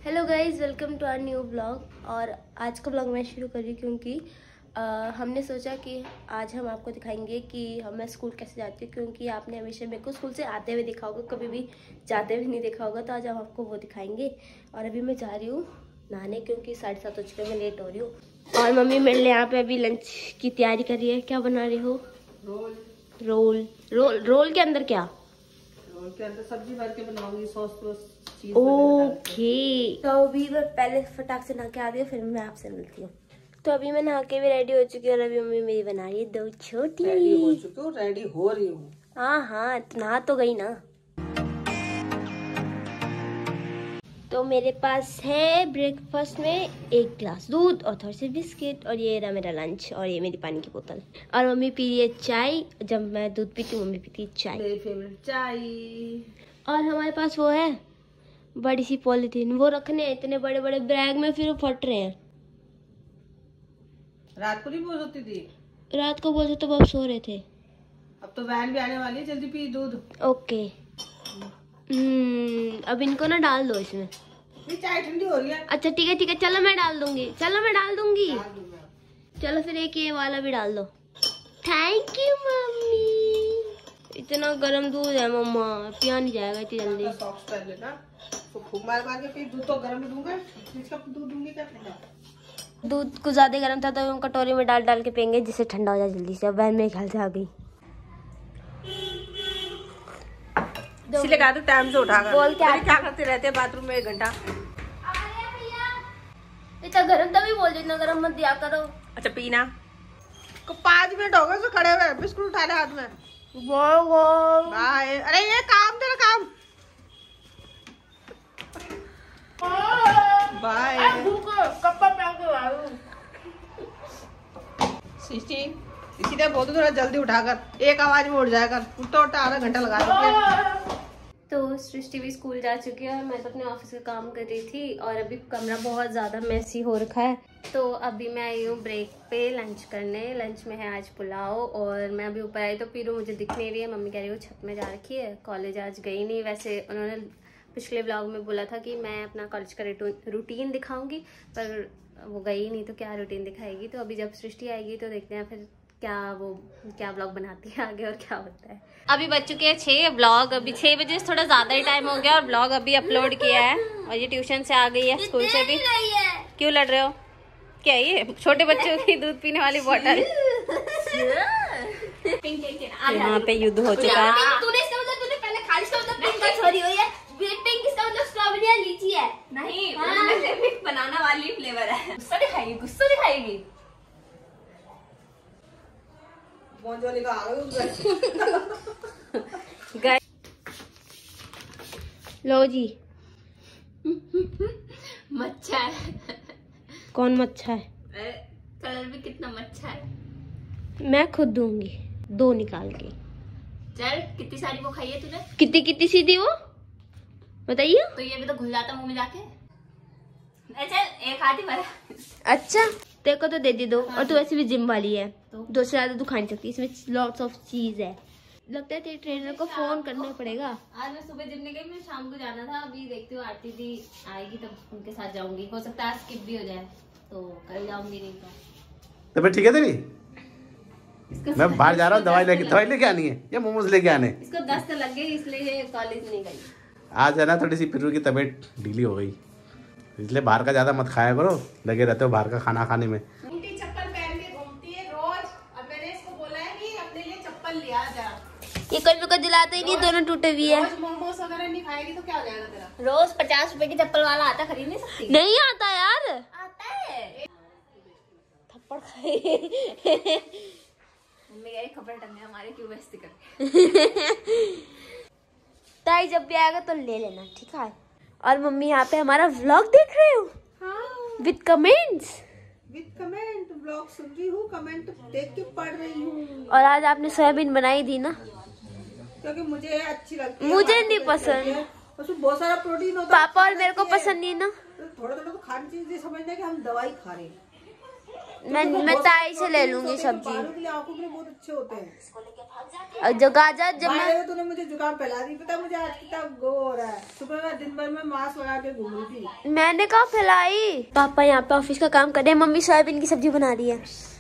Hello guys, welcome to our new blog. और आज का ब्लॉग मैं शुरू कर रही हूँ क्योंकि हमने सोचा कि आज हम आपको दिखाएंगे कि मैं स्कूल कैसे जाती हूँ, क्योंकि आपने हमेशा मेरे को स्कूल से आते हुए देखा होगा, कभी भी जाते हुए नहीं देखा होगा। तो आज हम आपको वो दिखाएंगे। और अभी मैं जा रही हूँ नहाने क्योंकि 7:30 हो चुके, मैं लेट हो रही हूँ। और मम्मी मेरे लिए यहाँ पे अभी लंच की तैयारी कर रही है। क्या बना रही हो? रोल। रोल रोल रोल के अंदर क्या? रोल के अंदर सब्जी भर के बनाऊंगी, सॉस चीज। ओके, तो अभी मैं पहले फटाक से नहा के आ रही हूँ, फिर मैं आपसे मिलती हूँ। तो अभी मैं नहा के भी रेडी हो चुकी हूँ और अभी मम्मी मेरी बना रही है दो छोटी। रेडी हो चुकी हूँ, रेडी हो रही हूँ। हाँ, नहा तो गई ना। तो मेरे पास है ब्रेकफास्ट में 1 गिलास दूध और थोड़े से बिस्किट, और ये रहा मेरा लंच, और ये मेरी पानी की बोतल। और मम्मी पी रही है चाय। जब मैं दूध पीती हूँ मम्मी पीती है चाय, मेरी फेवरेट चाय। और हमारे पास वो है बड़ी सी पॉलीथीन, वो रखने हैं इतने बड़े बड़े बैग में, फिर वो फट रहे हैं। रात को नहीं बोल सकती थी? रात को बोलते तो अब सो रहे थे। अब तो वैन भी आने वाली है, जल्दी पी दूध। ओके। अब इनको ना डाल दो इसमें। चाय ठंडी हो रही है। अच्छा ठीक है, चलो मैं डाल दूंगी, चलो फिर एक ये वाला भी डाल दो। Thank you mummy. इतना गर्म दूध है मम्मा, पिया नहीं जाएगा इतनी जल्दी। सॉक्स पहन लेना, तो खूब मार मार के पी। दूध तो गर्म ही दूंगा, फ्रिज का दूध दूंगी क्या ठंडा? दूध कुछ ज्यादा गर्म था तो हम कटोरी में डाल डाल के पियेंगे, जिससे ठंडा हो जाए जल्दी से। अब बहन मेरे ख्याल से आ गई, इसलिए कहा था टाइम से उठा कर। बोल क्या करते रहते हैं बाथरूम में 1 घंटा। इतना गर्म तभी बोल दो, इतना गर्म मत दिया करो। अच्छा पीना को 5 मिनट हो गए तो खड़े हुए, बिस्कुट उठा ले हाथ में। बाय। अरे ये काम तेरा काम। बाय। इसीलिए बोलते थोड़ा जल्दी उठाकर, एक आवाज में उठ जाएगा। उठता उठता आधा घंटा लगा देते। तो सृष्टि भी स्कूल जा चुकी है और मैं तो अपने ऑफिस का काम कर रही थी, और अभी कमरा बहुत ज़्यादा मैसी हो रखा है। तो अभी मैं आई हूँ ब्रेक पे लंच करने। लंच में है आज पुलाव, और मैं अभी ऊपर आई तो पीरू मुझे दिख नहीं रही है। मम्मी कह रही है वो छत में जा रखी है, कॉलेज आज गई नहीं। वैसे उन्होंने पिछले व्लॉग में बोला था कि मैं अपना कॉलेज का रूटीन दिखाऊंगी, पर वो गई नहीं तो क्या रूटीन दिखाएगी। तो अभी जब सृष्टि आएगी तो देखते हैं फिर क्या व्लॉग बनाती है आगे और क्या होता है। अभी बज चुके हैं 6। व्लॉग अभी 6 बजे से थोड़ा ज्यादा ही टाइम हो गया, और व्लॉग अभी अपलोड किया है। और ये ट्यूशन से आ गई है, स्कूल से भी। क्यों लड़ रहे हो? क्या ये छोटे बच्चों की दूध पीने वाली बोतल? यहाँ पे युद्ध हो चुका है। तूने पहले खाली पिंक छोड़ी हुई है। पिंक इसका मतलब स्ट्रॉबेरी या लीची है। नहीं, बनाना वाली फ्लेवर है। गुस्सा दिखाएगी। लो जी। मच्छा है। कौन मच्छा है? कलर भी कितना मच्छा है। मैं खुद दूंगी 2 निकाल के। चल, कितनी सारी वो खाई है तूने? कितनी सीधी वो बताइए। तो ये भी तो घुल जाता मुंह में जाके। चल एक हाथ ही भरा। अच्छा तेरे को तो दे दी 2। और तू ऐसे भी जिम वाली है, 2 से ज्यादा तू खा नहीं सकती। इसमें लॉट्स ऑफ चीज है। लगता है तेरे ट्रेनर को फोन करना पड़ेगा। आज मैं सुबह जिम नहीं गई, मैं शाम को जाना था। अभी देखती हूँ आरती दी आएगी तब उनके साथ जाऊंगी। हो सकता है स्किप भी हो जाए तो कल जाऊंगी, नहीं तो। तबीयत ठीक है तेरी? मैं बाहर जा रहा हूँ, दवाई लेके आनी है या मोमोज लेके आने? इसको 10 तो लग गई, इसलिए कॉलेज नहीं गई। आज है ना थोड़ी सी पिरू की तबीयत ढीली हो गई, इसलिए बाहर का ज्यादा मत खाया करो। लगे रहते हो बाहर का खाना खाने में। चप्पल पहन के घूमती है रोज। अब मैंने इसको बोला है कि अपने लिए चप्पल लिया जा। ये कल को दिलाते ही नहीं, दोनों टूटे हुए है। रोज मोमोज वगैरह नहीं खाएगी तो क्या हो जाएगा तेरा? रोज 50 रुपए की चप्पल वाला आता, खरीद नहीं सकती? नहीं आता यार, आता है। थप्पड़ खाए। मम्मी कह रही खबर टंगे हमारे, क्यों बेइज्जती कर। ताई जब भी आएगा तो ले लेना, ठीक है? और मम्मी यहाँ पे हमारा व्लॉग देख रहे हो? हाँ, विद कमेंट्स। ब्लॉग सुन रही हूँ, कमेंट देख के पढ़ रही हूँ। और आज आपने सोयाबीन बनाई थी ना? क्योंकि मुझे अच्छी लगती है। मुझे नहीं पसंद। उसमें बहुत सारा प्रोटीन होता है। पापा और मेरे को पसंद नहीं ना। थोड़ा थोड़ा तो खानी चाहिए, समझना कि हम दवाई खा रहे हैं। मैं ताई से ले लूंगी सब्जी। बालों के लिए, आंखों के लिए बहुत अच्छे होते हैं। और जो गाजर जब मैं तूने मुझे जुकाम फैला दी, पता मुझे आज कितना गो हो रहा है। सुबह मैं दिन भर में मास्क लगा के घूम रही थी। मैंने कहा फैलाई। पापा यहाँ पे ऑफिस का काम कर रहे हैं, मम्मी सोयाबीन की सब्जी बना रही है।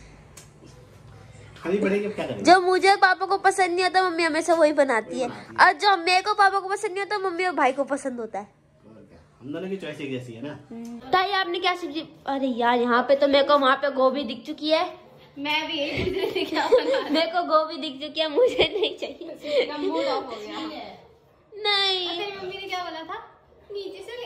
खानी पड़ेगी, क्या करेंगे? जो मुझे पापा को पसंद नहीं आता मम्मी हमेशा वही बनाती है, और जो मेरे को पापा को पसंद नहीं आता मम्मी और भाई को पसंद होता है। हम दोनों की चॉइस एक जैसी है ना। ताई आपने क्या सब्जी? अरे यार यहाँ पे तो मेरे को वहाँ पे गोभी दिख चुकी है। मैं भी यही पूछ रही थी क्या बना। मेरे को गोभी दिख चुकी है, मुझे नहीं चाहिए। मूड ऑफ हो गया। नहीं तेरी मम्मी ने क्या बोला था? नीचे से ले।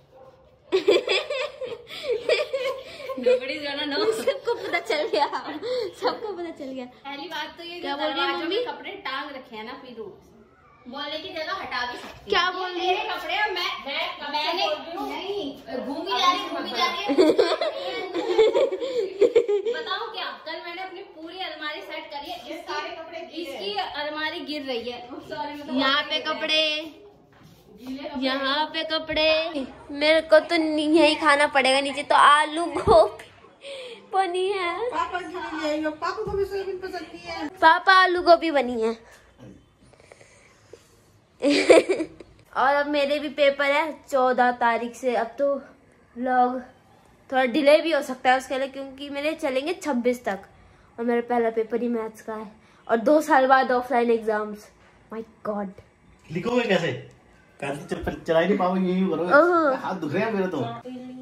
सबको पता चल गया, सबको पता चल गया। पहली बात तो ये क्या बोल रही है मम्मी? कपड़े टांग रखे हैं ना पीरू, बोलने की जगह हटा भी सकती है। क्या बोल रही है? कपड़े और मैंने नहीं घूमी जा रही है। बताओ क्या, कल मैंने अपनी पूरी अलमारी सेट करी है, सारे कपड़े इसकी अलमारी गिर रही है। यहाँ पे कपड़े, यहाँ पे कपड़े। मेरे को तो यही खाना पड़ेगा नीचे। तो आलू गोभी बनी है। पापा के लिए आई हो, पापा को भी सोयाबीन पसंद नहीं है। पापा आलू गोभी बनी है। और अब मेरे भी पेपर है 14 तारीख से। अब तो व्लॉग थोड़ा डिले भी हो सकता है उसके लिए, क्योंकि मेरे चलेंगे 26 तक और मेरा पहला पेपर ही मैथ्स का है, और 2 साल बाद ऑफलाइन एग्जाम्स। My God. लिखोगे कैसे? चला ही नहीं पाओगे, यही करोगे। हाथ दुख रहे हैं मेरे तो।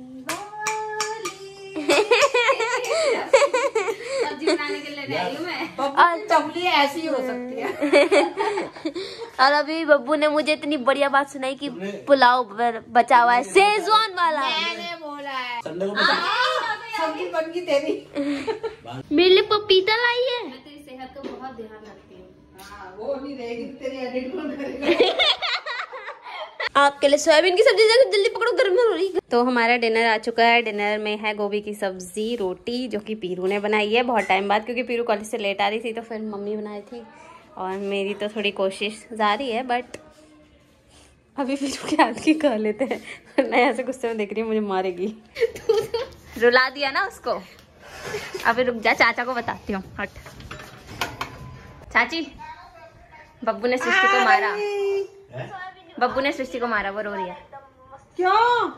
सब्जी बनाने के लिए आई हूँ मैं। और चपली ऐसी हो सकती है। और अभी बब्बू ने मुझे इतनी बढ़िया बात सुनाई कि पुलाव बचा हुआ है शेजवान वाला। मैंने बोला है संडे को सब्जी बन गई तेरी। मेरे लिए पपीता लाई है। मैं तेरी सेहत का बहुत ध्यान रखती हूँ। हाँ, वो नहीं रहेगी तेरी एडिट कौन करेगा? आपके लिए सोयाबीन की सब्जी जल्दी पकड़ो, गर्म हो रही है। तो हमारा डिनर आ चुका है। डिनर में है गोभी की सब्जी, रोटी, जो कि पीरू ने बनाई है बहुत टाइम बाद, क्योंकि पीरू कॉलेज से लेट आ रही थी तो फिर मम्मी बनाई थी, और मेरी तो थोड़ी कोशिश जारी है, बट अभी पीरू के हाथ की खा लेते हैं, मैं ऐसे गुस्से में देख रही हूँ मुझे मारेगी। रुला दिया ना उसको। अभी रुक जा, चाचा को बताती हूँ। हट चाची, बब्बू ने सृष्टि को मारा। बब्बू ने सृष्टि को मारा, वो रो रही है। क्यों?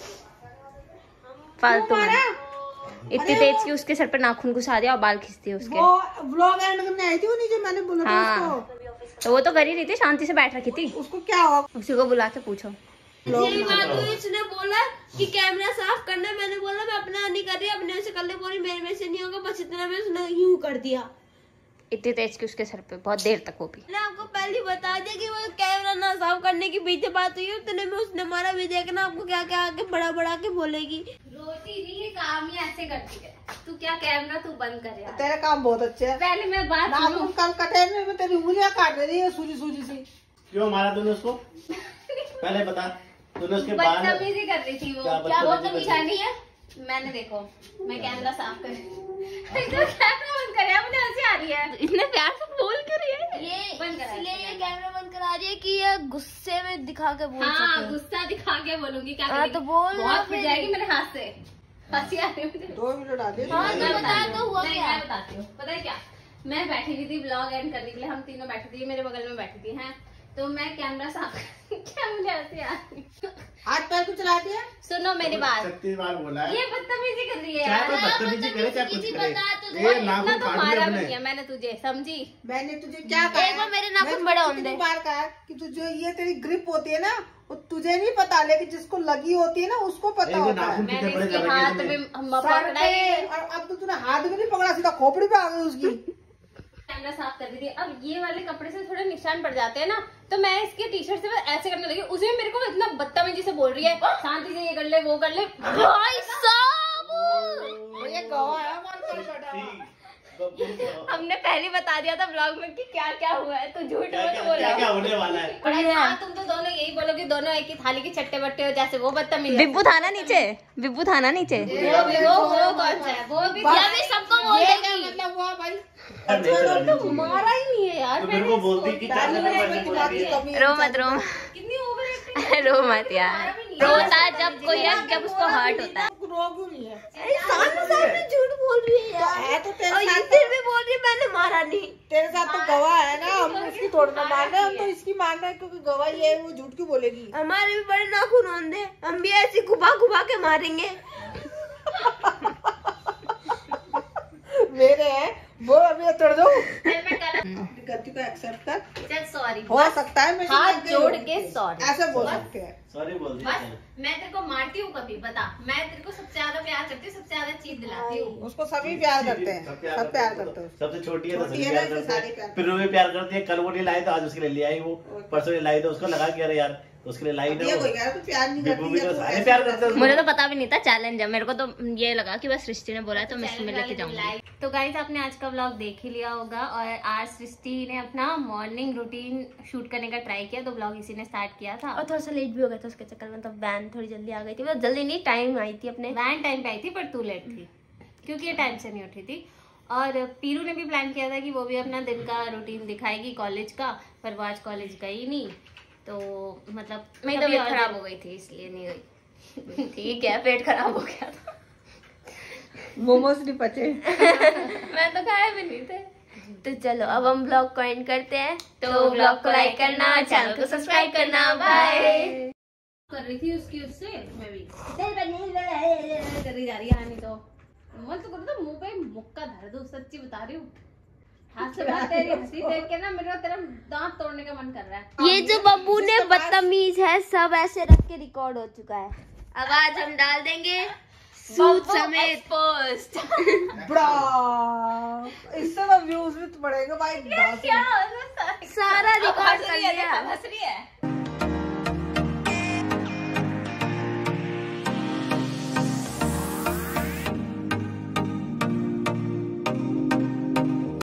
फालतू में इतनी तेज की उसके सर पे नाखून घुसा दिया और बाल खींच दिए उसके। वो व्लॉग एंड करने आई थी वो नीचे, मैंने बोला था हाँ, तो वो तो कर ही रही थी, शांति से बैठ रखी थी। उसको क्या हुआ? उसी को बुला के पूछो। यही बात हुई, इसने बोला कि कैमरा साफ करना, मैंने बोला मैं अपना नहीं कर रही, अपने से कर ले, बोली मेरे में से नहीं होगा, बस इतना में उसने यूं कर दिया। इतनी तेज की उसके सर पे, बहुत देर तक वो भी। मैंने आपको पहले बता दिया कि वो कैमरा ना साफ करने की पीछे बात हुई है, उतने में उसने मारा भी। देखना आपको क्या क्या आके बड़ा बड़ा के बोलेगी। रोटी नहीं, ये काम ही ऐसे करती है। तू क्या कैमरा तू बंद कर यार। तेरे काम बहुत अच्छे है। पहले मैं बात सुनूं। कल कटेर में तेरी उंगलियां काट रही है सूजी सूजी सी। क्यों मारा तूने उसको? पहले बता। तूने उसके बाल बदतमीजी कर रही थी वो। क्या वो तो निशानी है? मैंने देखो, मैं कैमरा साफ कर तो कैमरा बंद कर यार, मुझे हंसी आ रही है। इतने प्यार से बोल कर रही है ये बंद करा, इसलिए ये कैमरा बंद करा रही है कि ये गुस्से में दिखा के बोल हाँ, सके। गुस्सा दिखा के बोलूंगी। क्या हाँ, तो बोल ना बहुत फिर। पिट जाएगी मेरे हाथ से। हंसी आ रही है मुझे। 2 मिनट आते हैं। हाँ, मैं तो बता तो हुआ नहीं, क्या? मैं बताती हूँ। पता है क्या, मैं बैठी हुई थी ब्लॉग एंड करने के लिए, हम तीनों बैठी थी, मेरे बगल में बैठी थी हैं, तो मैं कैमरा साफ क्या मुझे हंसी आ रही है। हाथ पैर कुछ चला दिया? सुनो मेरी बात, 36 बार बोला है। ये बदतमीजी कर रही है चाहे यार। कोई बदतमीजी करे चाहे कुछ करे, तो ये नाखून इतना तो काट मारा ले भी अपने। नहीं है मैंने तुझे, समझी? मैंने तुझे क्या कहा? एक बार मेरे नाखून मैंने बड़े तुझे होने दे। कितनी बार कहा है कि तुझे ये तेरी ग्रिप होती है ना, वो तुझे नहीं पता, लेकिन जिसको लगी होती है ना उसको पता एक होता है। नाखून मैंने पीछे पड़े इसके कर हाथ रखे में तुमने। सर पकड़ा ही पे, और अब तो तूने हाथ भी नहीं पकड़ा, सीधा खोपड़ी पे आ गई उसकी। कैमरा साफ कर रही थी। अब ये वाले कपड़े से थोड़े निशान पड़ जाते हैं ना, तो मैं इसके टी शर्ट से ऐसे करने लगी, उसमें मेरे को इतना बदतमीजी से बोल रही है, शांति से ये कर ले वो कर ले। भाई साहब, ये गवा है हमारे पास छोटा हुआ। हमने पहले बता दिया था ब्लॉग में कि क्या क्या हुआ है, तो झूठ क्या मत क्या बोलो। क्या क्या होने वाला है? हाँ, तुम तो दोनों यही बोलोगे, दोनों एक ही थाली के चट्टे बट्टे हो जैसे, वो बदतमीज है। बिब्बू था ना नीचे, बिब्बू था ना नीचे। वो कौन सा है? वो भी बस, क्या भी सबको बोल ये क्या देगी। मतलब हुआ भाई? मारा ही नहीं है यार तो मेरे को बोलती कि क्या करना डालने में पड़ता की है। कमी है। रो मत रो। कितनी ओवर रो मत यार, रोता जब कोई है जब उसको हर्ट होता है। सामने झूठ बोल रही है तो तेरे साथ फिर भी बोल रही है मैंने मारा नहीं। तेरे साथ तो गवाह है ना, हम उसकी थोड़ी ना मान रहे, हम तो इसकी मान रहे हैं क्योंकि गवाह ये है, वो झूठ क्यों बोलेगी। हमारे भी बड़े नाखून होंगे, हम भी ऐसी घुबा घुबा के मारेंगे। मेरे हैं वो अभी तोड़ दो। गलती को एक्सेप्ट कर, सॉरी हो सकता है मैं हाथ जोड़ के सॉरी ऐसे बोल सकते हैं। सॉरी बोल बस दिया। मैं तेरे को मारती हूँ कभी, बता, मैं तेरे को सबसे ज्यादा प्यार करती हूँ, सबसे ज्यादा चीज दिलाती हूँ। उसको सभी प्यार करते हैं, सब प्यार करते हैं। सबसे छोटी है तो छोटी सभी है प्यार ना, करते सारे हैं, प्यार फिर वो भी प्यार करती है। कल वो नहीं लाई तो आज उसके लिए ले आई, वो परसों नहीं लाई तो उसको लगा कि अरे यार तो उसके लिए लाई ना। ये कोई कह रहा है, तू प्यार नहीं बिल्कुल भी करती तो है, सारे प्यार करते हैं। मुझे तो पता भी नहीं था चैलेंज है, मेरे को तो ये लगा कि बस सृष्टि ने बोला है तो मैं इसमें लेके जाऊंगी। तो गाइस आपने आज का व्लॉग देख ही लिया होगा और आज सृष्टि ने अपना मॉर्निंग रूटीन शूट करने का ट्राई किया, तो व्लॉग इसी ने स्टार्ट किया था और थोड़ा सा लेट भी हो गया था उसके चक्कर में, तो वैन थोड़ी जल्दी आ गई थी। मतलब जल्दी नहीं, टाइम आई थी अपने, वैन टाइम पे आई थी पर तू लेट थी क्योंकि ये टाइम से नहीं उठी थी। और पीरू ने भी प्लान किया था कि वो भी अपना दिन का रूटीन दिखाएगी कॉलेज का, पर वो आज कॉलेज गई नहीं, तो मतलब मेरी तबीयत खराब हो गई थी इसलिए नहीं गई। ठीक है, पेट खराब हो गया था। मोमोज नहीं पचे। मैं तो खाए भी नहीं थे। तो चलो अब हम ब्लॉग को एंड करते हैं। तो ब्लॉग को लाइक करना, चैनल को सब्सक्राइब करना, बाय। कर रही थी उसकी उससे मैं भी करी जा रही है, नहीं तो मैं तो करता मुंह पे मुक्का धर दूं, सच्ची बता रही हूँ। हाथ से बात, तेरी हंसी देख के ना मेरा तेरा दांत तोड़ने का मन कर रहा है। ये जो बब्बू ने बदतमीज है सब ऐसे रख के रिकॉर्ड हो चुका है। अब आज हम डाल देंगे सूट समेत पोस्ट। बड़ा इससे तो व्यूज भी तो बढ़ेगा भाई। क्या सारा रिकॉर्ड कर हंस रही है, लिया। हंस रही है।